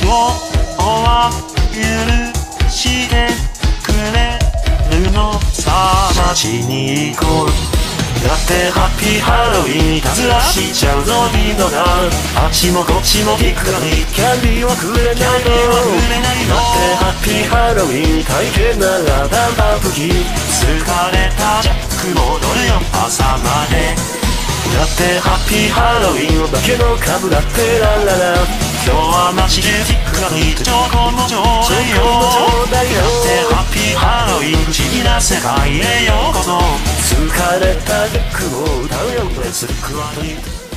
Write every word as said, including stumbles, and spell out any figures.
を許してくれるのさ。街に行こうだってハッピーハロウィンいたずらしちゃうぞみんなが。あっちもこっちもびっくりキャンディーはくれないの。だってハッピーハロウィン体験ならダンパプキ。疲れたジャック戻るよ朝まで。だってハッピーハロウィンお化けの株だってラララ。今日は街でティックがいてチョコもちょうだいよ。だってハッピーハロウィン不思議な世界へようこそ。疲れたジャックを歌うよレッツクワトリート。